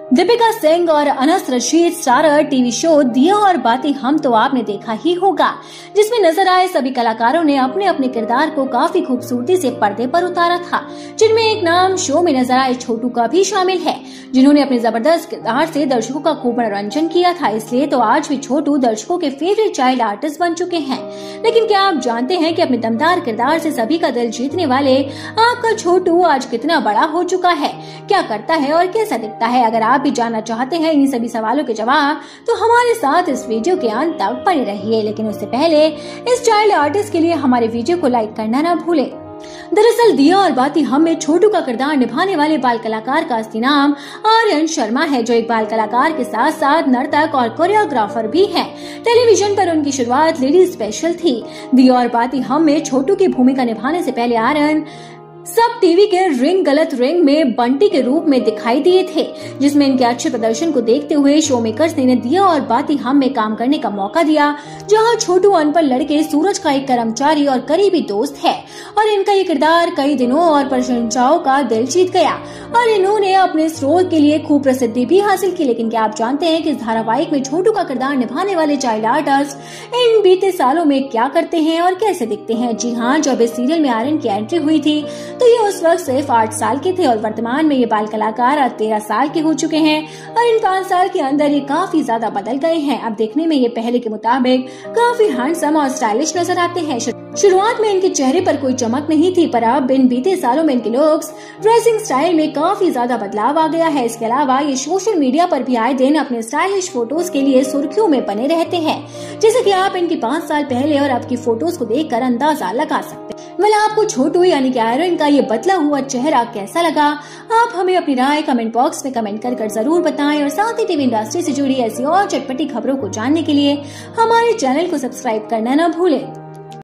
दीपिका सिंह और Anas Rashid starrer TV show Diya Aur बाती हम तो आपने देखा ही होगा, जिसमें नजर आए सभी कलाकारों ने अपने अपने किरदार को काफी खूबसूरती से पर्दे पर उतारा था, जिनमें एक नाम शो में नजर आए छोटू का भी शामिल है, जिन्होंने अपने जबरदस्त किरदार से दर्शकों का खूब मनोरंजन किया था। इसलिए तो आज भी छोटू दर्शकों के फेवरेट चाइल्ड आर्टिस्ट बन चुके हैं। लेकिन क्या आप जानते हैं कि अपने दमदार किरदार से सभी का दिल जीतने वाले आपका छोटू आज कितना बड़ा हो चुका है, क्या करता है और कैसा दिखता है? अगर आप भी जानना चाहते हैं इन सभी सवालों के जवाब, तो हमारे साथ इस वीडियो के अंत तक बने रहिए। लेकिन उससे पहले इस चाइल्ड आर्टिस्ट के लिए हमारे वीडियो को लाइक करना न भूलें। दरअसल दिया और बाती हम में छोटू का किरदार निभाने वाले बाल कलाकार का असली नाम आर्यन शर्मा है, जो एक बाल कलाकार के साथ साथ नर्तक और कोरियोग्राफर भी हैं। टेलीविजन पर उनकी शुरुआत लेडी स्पेशल थी। दिया और बाती हम में छोटू की भूमिका निभाने से पहले आर्यन सब टीवी के रिंग गलत रिंग में बंटी के रूप में दिखाई दिए थे, जिसमें इनके अच्छे प्रदर्शन को देखते हुए शो मेकर्स ने दिया और बाती हम में काम करने का मौका दिया, जहां छोटू अनपढ़ लड़के सूरज का एक कर्मचारी और करीबी दोस्त है और इनका ये किरदार कई दिनों और प्रशंसाओं का दिल जीत गया और इन्होंने अपने इस रोल के लिए खूब प्रसिद्धि भी हासिल की। लेकिन क्या आप जानते हैं कि इस धारावाहिक में छोटू का किरदार निभाने वाले चाइल्ड आर्टिस्ट इन बीते सालों में क्या करते हैं और कैसे दिखते हैं? जी हाँ, जब इस सीरियल में आर्यन की एंट्री हुई थी तो ये उस वक्त सिर्फ 8 साल के थे और वर्तमान में ये बाल कलाकार आज 13 साल के हो चुके हैं और इन 5 साल के अंदर ये काफी ज्यादा बदल गए हैं। अब देखने में ये पहले के मुताबिक काफी हैंडसम और स्टाइलिश नजर आते हैं। शुरुआत में इनके चेहरे पर कोई चमक नहीं थी, पर अब इन बीते सालों में इनके लुक्स, ड्रेसिंग स्टाइल में काफी ज्यादा बदलाव आ गया है। इसके अलावा ये सोशल मीडिया पर भी आए दिन अपने स्टाइलिश फोटोज के लिए सुर्खियों में बने रहते हैं, जैसे कि आप इनकी 5 साल पहले और अब की फोटोज को देखकर अंदाजा लगा सकते हैं। आपको छोटू यानी कि आर्यन का ये बदला हुआ चेहरा कैसा लगा? आप हमें अपनी राय कमेंट बॉक्स में कमेंट कर जरूर बताएं और साथ ही टीवी इंडस्ट्री से जुड़ी ऐसी और चटपटी खबरों को जानने के लिए हमारे चैनल को सब्सक्राइब करना न भूलें।